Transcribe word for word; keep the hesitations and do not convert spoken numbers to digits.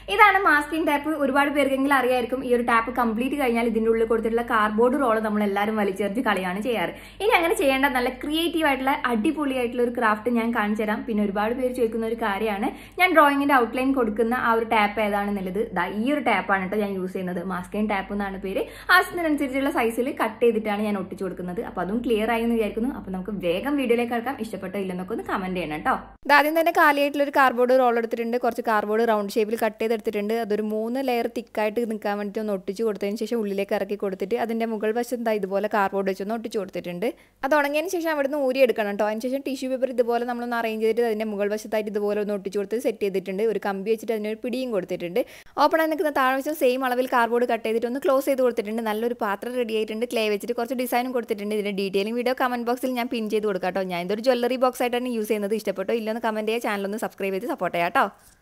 ഇതാണ് masking tap. ഒരുപാട് പേർക്കെങ്കിലും അറിയായിരിക്കും. ഈ ഒരു ടാപ്പ് കംപ്ലീറ്റ് കഴിഞ്ഞാൽ ഇതിന്റെ ഉള്ളിൽ കൊടുത്തിട്ടുള്ള കാർഡ്ബോർഡ് റോള് നമ്മൾ എല്ലാവരും വലിച്ചെറിഞ്ഞ് കളിയാണ് ചെയ്യാറ്. ഇനി അങ്ങനെ ചെയ്യേണ്ട നല്ല ക്രിയേറ്റീവ് ആയിട്ടുള്ള അടിപൊളിയായിട്ടുള്ള ഒരു ക്രാഫ്റ്റ് ഞാൻ കാണിച്ചു തരാം. പിന്നെ ഒരുപാട് പേര് ചോദിക്കുന്ന ഒരു കാര്യമാണ് ഞാൻ ഡ്രോയിങ്ങിന്റെ ഔട്ട്ലൈൻ കൊടുക്കുന്ന ആ ഒരു ടാപ്പ് ഏതാണെന്നുള്ളത്. ദാ ഈ ഒരു ടാപ്പാണ് കേട്ടോ ഞാൻ യൂസ് ചെയ്യുന്നത്. മാസ്കിംഗ് ടാപ്പ് എന്നാണ് പേര്. ആവശ്യത്തിനനുസരിച്ചുള്ള സൈസിൽ കട്ട് ചെയ്തിട്ടാണ് ഞാൻ ഒട്ടിച്ചു കൊടുക്കുന്നത്. അപ്പൊ അതും ക്ലിയർ ആയി എന്ന് വിചാരിക്കുന്നു. അപ്പൊ നമുക്ക് വേഗം വീഡിയോയിലേക്ക് കിടക്കാം. ഇഷ്ടപ്പെട്ടോ ഇല്ലെന്നൊക്കെ ഒന്ന് കമന്റ് ചെയ്യണം കേട്ടോ. ആദ്യം തന്നെ കാലിയായിട്ടുള്ള ഒരു കാർഡ്ബോർഡ് റോൾ എടുത്തിട്ടുണ്ട്. കുറച്ച് കാർഡ്ബോർഡ് റൗണ്ട് ഷേപ്പിൽ കട്ട് ചെയ്തെടുത്തിട്ടുണ്ട്. അതൊരു മൂന്ന് ലെയർ തിക്കായിട്ട് നിൽക്കാൻ വേണ്ടിയിട്ട് ഒന്ന് ഒട്ടിച്ച് കൊടുത്തതിന് ശേഷം ഉള്ളിലേക്ക് ഇറക്കി കൊടുത്തിട്ട് അതിന്റെ മുകൾ വശം ഇതുപോലെ കാർഡ്ബോർഡ് വെച്ചൊന്ന് ഒട്ടിച്ച് കൊടുത്തിട്ടുണ്ട്. അത് ഉണങ്ങിയതിന് ശേഷം അവിടുന്ന് ഊരി എടുക്കണം കേട്ടോ. അതിന് ശേഷം ടിഷ്യൂ പേപ്പർ ഇതുപോലെ നമ്മളൊന്ന് അറേഞ്ച് ചെയ്തിട്ട് അതിന്റെ മുകൾ വശത്തായിട്ട് ഇതുപോലെ ഒന്ന് ഒട്ടിച്ച് കൊടുത്ത് സെറ്റ് ചെയ്തിട്ടുണ്ട്. ഒരു കമ്പി വെച്ചിട്ട് അതിനൊരു പിടിയും കൊടുത്തിട്ടുണ്ട്. ഓപ്പൺ ആയി നിൽക്കുന്ന താഴെ വെച്ചാൽ സെയിം അളവിൽ കാർഡ്ബോർഡ് കട്ട് ചെയ്തിട്ട് ഒന്ന് ക്ലോസ് ചെയ്ത് കൊടുത്തിട്ടുണ്ട്. നല്ലൊരു പാത്രം റെഡി ആയിട്ടുണ്ട്. ക്ലേ വെച്ചിട്ട് കുറച്ച് ഡിസൈനും കൊടുത്തിട്ടുണ്ട്. ഇതിന്റെ ഡീറ്റെയിലിംഗ് വീഡിയോ കമന്റ് ബോക്സിൽ ഞാൻ പിൻ ചെയ്ത് കൊടുക്കാം കേട്ടോ. ഞാൻ ഇതൊരു ജ്വല്ലറി ബോക്സ് ആയിട്ടാണ് യൂസ് ചെയ്യുന്നത്. ഇഷ്ടപ്പെട്ടോ ഇല്ലെന്ന് കമന്റ് ചെയ്യുക. ചാനൽ ഒന്ന് സബ്സ്ക്രൈബ് ചെയ്ത് സപ്പോർട്ട് ചെയ്യാം കേട്ടോ.